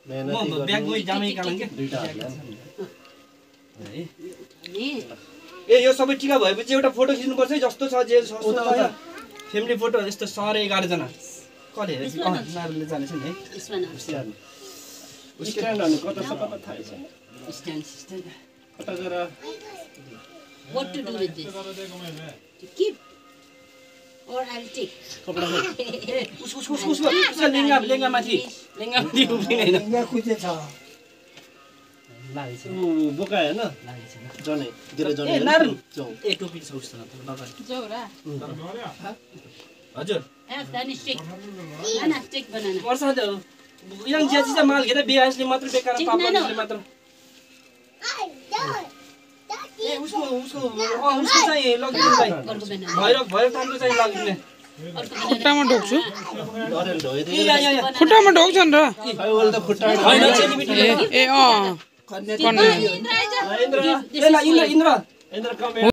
ब्यागमै जामै कालन के दुईटा ए यो सबै टिका भएपछि एउटा फोटो खिच्नु पर्छ है जस्तो छ जे फ्यामिली फोटो यस्तो सरे 11 जना कले नारुले जानेछ नि है स्ट्यान्डहरु कता छ कता थाहै छैन स्ट्यान्ड कता गएर what to do with this to keep or I'll take कपडा उसको लेंगा माथि उभिदैन यहाँ कुचे छ लागेछ बोका हैन लागेछ जनै दिले जनै ए नारुल जाऊ ए टोपी छ उस्तो डबल जौरा हजुर have done stick banana वर्ष यङ ज्याची चाहिँ माल घेर बिहासले मात्र बेकार पापले मात्र ए उसको चाहिँ लगिदिनु भाइ भएर ताम्रो चाहिँ लगिदिने खुट्टामा ढोक्छु डरेल ढोइ दिए खुट्टामा ढोक्छन् र खै ओल त खुट्टा हैन चेलीबिटी ए कन्या इन्द्र कम